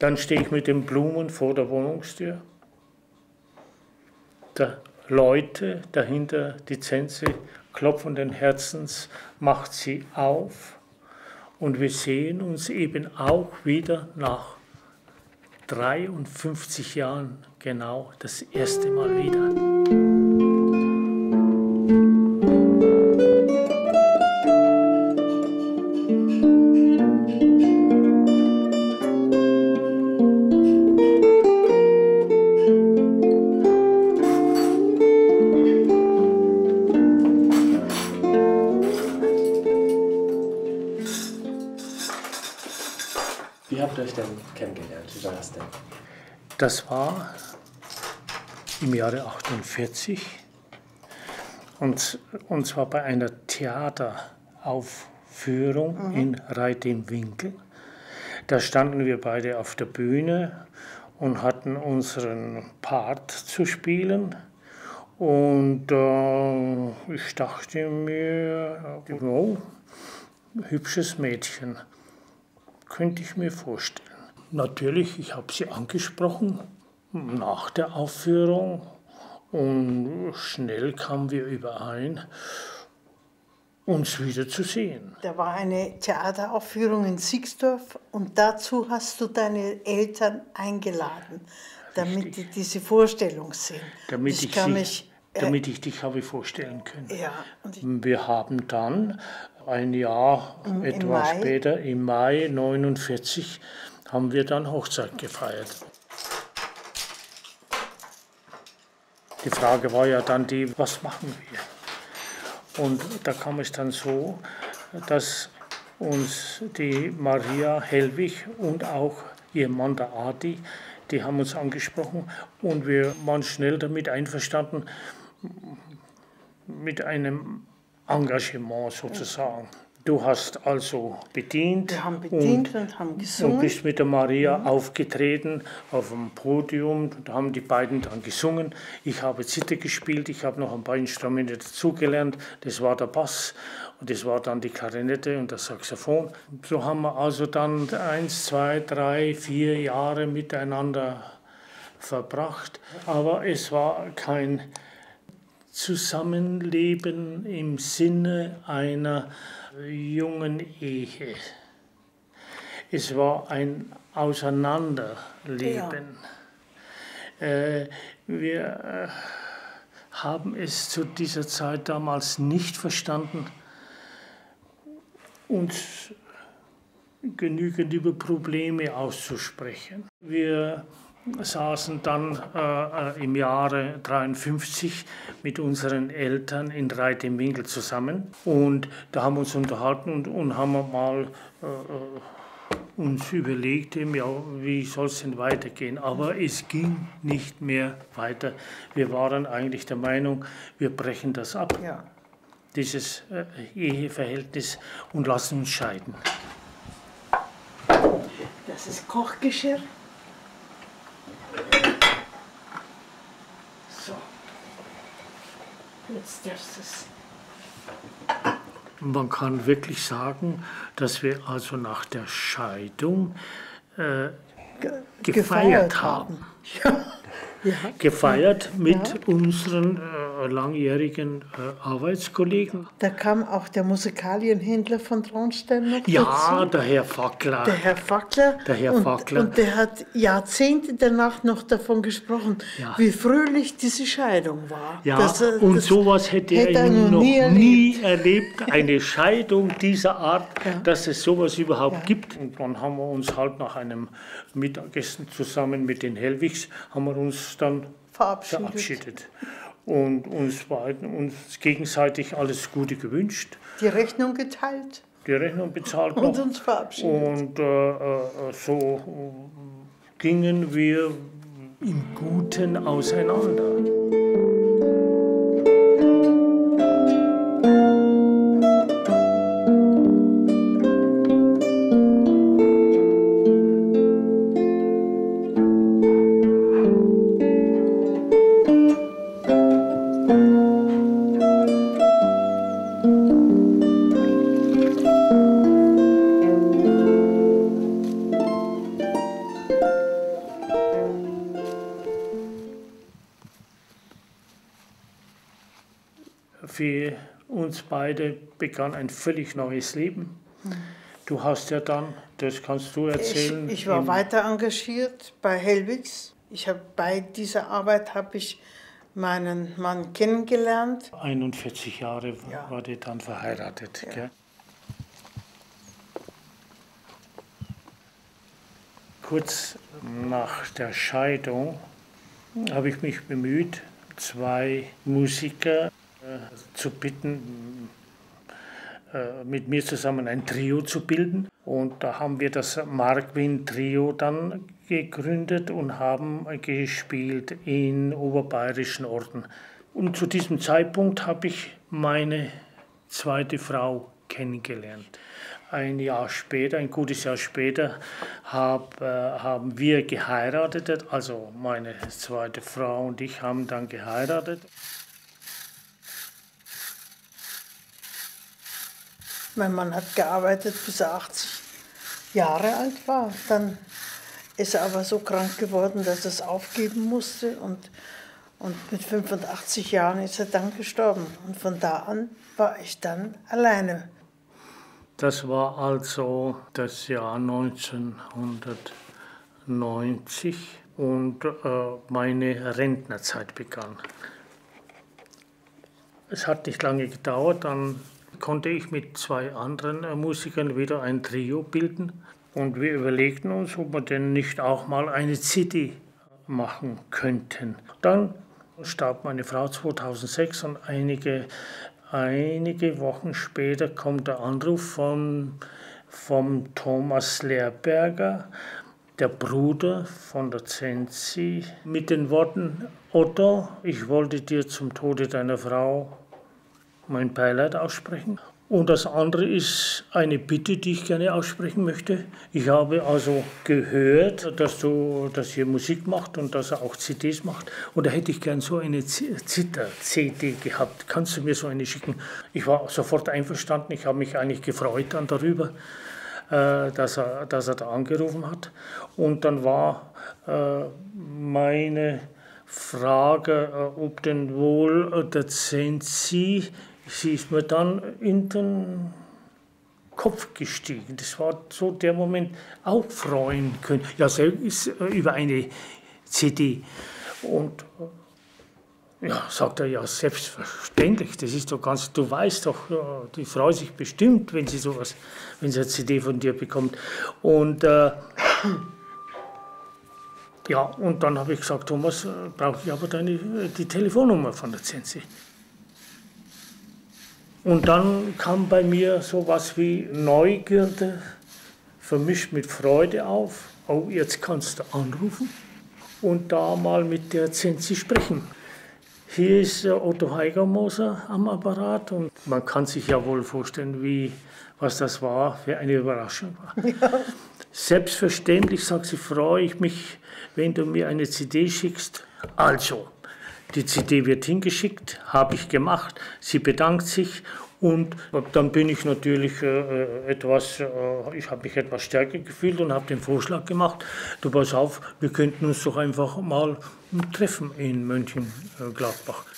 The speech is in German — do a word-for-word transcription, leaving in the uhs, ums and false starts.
Dann stehe ich mit den Blumen vor der Wohnungstür. Da Leute dahinter, die Zense klopfenden Herzens, macht sie auf. Und wir sehen uns eben auch wieder nach dreiundfünfzig Jahren genau das erste Mal wieder. Wie habt ihr euch denn kennengelernt? Wie war das denn? Das war im Jahre achtundvierzig und, und zwar bei einer Theateraufführung mhm. in Reit im Winkl. Da standen wir beide auf der Bühne und hatten unseren Part zu spielen. Und äh, ich dachte mir, oh, hübsches Mädchen. Könnte ich mir vorstellen. Natürlich, ich habe sie angesprochen nach der Aufführung und schnell kamen wir überein, uns wiederzusehen. Da war eine Theateraufführung in Sixdorf und dazu hast du deine Eltern eingeladen, damit Richtig. die diese Vorstellung sehen. Damit ich, ich, kann sie, mich, äh, damit ich dich habe vorstellen können. Ja, und ich, wir haben dann ein Jahr im, etwa im später, im Mai neunundvierzig, haben wir dann Hochzeit gefeiert. Die Frage war ja dann die, was machen wir? Und da kam es dann so, dass uns die Maria Hellwig und auch ihr Mann der Adi, die haben uns angesprochen und wir waren schnell damit einverstanden, mit einem Engagement sozusagen. Du hast also bedient, Wir haben bedient und, und haben gesungen. Und bist mit der Maria mhm. aufgetreten auf dem Podium. Da haben die beiden dann gesungen. Ich habe Zither gespielt, ich habe noch ein paar Instrumente dazugelernt. Das war der Bass und das war dann die Klarinette und das Saxophon. So haben wir also dann eins, zwei, drei, vier Jahre miteinander verbracht. Aber es war kein Zusammenleben im Sinne einer jungen Ehe. Es war ein Auseinanderleben. Ja. Äh, wir äh, haben es zu dieser Zeit damals nicht verstanden, uns genügend über Probleme auszusprechen. Wir saßen dann äh, im Jahre dreiundfünfzig mit unseren Eltern in Reit im Winkl zusammen und da haben wir uns unterhalten und, und haben wir mal äh, uns überlegt, ja, wie soll es denn weitergehen. Aber es ging nicht mehr weiter. Wir waren eigentlich der Meinung, wir brechen das ab, ja. dieses äh, Eheverhältnis, und lassen uns scheiden. Das ist Kochgeschirr. So, jetzt darfst du es. Man kann wirklich sagen, dass wir also nach der Scheidung äh, ge gefeiert, gefeiert haben. haben. Ja. Gefeiert mit ja. unseren äh, langjährigen äh, Arbeitskollegen. Da kam auch der Musikalienhändler von Traunstein noch Ja, dazu. der Herr Fackler. Der Herr Fackler. Der Herr und, Fackler. Und der hat Jahrzehnte danach noch davon gesprochen, ja. wie fröhlich diese Scheidung war. Ja, das, und das sowas hätte, hätte er noch nie erlebt. nie erlebt. Eine Scheidung dieser Art, ja. dass es sowas überhaupt ja. gibt. Und dann haben wir uns halt nach einem Mittagessen zusammen mit den Hellwigs, haben wir uns dann verabschiedet, verabschiedet. Und uns beiden uns gegenseitig alles Gute gewünscht. Die Rechnung geteilt. Die Rechnung bezahlt und noch. uns verabschiedet. Und äh, so gingen wir im Guten auseinander. für uns beide begann ein völlig neues Leben. Du hast ja dann, das kannst du erzählen. Ich, ich war weiter engagiert bei Hellwigs. Ich hab, bei dieser Arbeit habe ich meinen Mann kennengelernt. einundvierzig Jahre Ja. war die dann verheiratet. Ja. Gell? Kurz nach der Scheidung habe ich mich bemüht, zwei Musiker äh, zu bitten, äh, mit mir zusammen ein Trio zu bilden. Und da haben wir das Markwin Trio dann gegründet und haben gespielt in oberbayerischen Orten. Und zu diesem Zeitpunkt habe ich meine zweite Frau kennengelernt. Ein Jahr später, ein gutes Jahr später, hab, äh, haben wir geheiratet, also meine zweite Frau und ich haben dann geheiratet. Mein Mann hat gearbeitet, bis er achtzig Jahre alt war. Dann ist er aber so krank geworden, dass er es aufgeben musste. Und, und mit fünfundachtzig Jahren ist er dann gestorben. Und von da an war ich dann alleine. Das war also das Jahr neunzehnhundertneunzig und äh, meine Rentnerzeit begann. Es hat nicht lange gedauert, dann konnte ich mit zwei anderen äh, Musikern wieder ein Trio bilden und wir überlegten uns, ob wir denn nicht auch mal eine C D machen könnten. Dann starb meine Frau zweitausendsechs und einige Einige Wochen später kommt der Anruf von, vom Thomas Lehrberger, der Bruder von der Zenzi, mit den Worten: Otto, ich wollte dir zum Tode deiner Frau mein Beileid aussprechen. Und das andere ist eine Bitte, die ich gerne aussprechen möchte. Ich habe also gehört, dass du, dass ihr Musik macht und dass er auch C Ds macht. Und da hätte ich gern so eine Zither-C D gehabt. Kannst du mir so eine schicken? Ich war sofort einverstanden. Ich habe mich eigentlich gefreut dann darüber, äh, dass er, dass er da angerufen hat. Und dann war äh, meine Frage, äh, ob denn wohl äh, der Zenzi, sie ist mir dann in den Kopf gestiegen. Das war so der Moment, auch freuen können. Ja, selbst äh, über eine C D. Und äh, ja, sagt er, ja, selbstverständlich, das ist doch ganz, du weißt doch, äh, die freut sich bestimmt, wenn sie sowas, wenn sie eine C D von dir bekommt. Und äh, ja, und dann habe ich gesagt, Thomas, äh, brauche ich aber deine, die Telefonnummer von der Zenzi. Und dann kam bei mir sowas wie Neugierde, vermischt mit Freude auf. Oh, jetzt kannst du anrufen und da mal mit der Zenzi sprechen. Hier ist Otto Heigermoser am Apparat und man kann sich ja wohl vorstellen, wie, was das war, für eine Überraschung war. Ja. Selbstverständlich, sagt sie, freue ich mich, wenn du mir eine C D schickst. Also, die C D wird hingeschickt, habe ich gemacht, sie bedankt sich und dann bin ich natürlich äh, etwas, äh, ich habe mich etwas stärker gefühlt und habe den Vorschlag gemacht, du pass auf, wir könnten uns doch einfach mal treffen in Mönchengladbach.